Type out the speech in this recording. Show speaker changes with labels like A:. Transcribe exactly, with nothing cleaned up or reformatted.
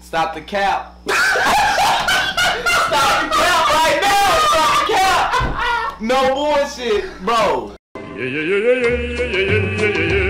A: Stop the cap. Stop the cap right now. Stop the cap. No bullshit, bro.
B: Yeah, yeah, yeah, yeah, yeah, yeah, yeah, yeah, yeah.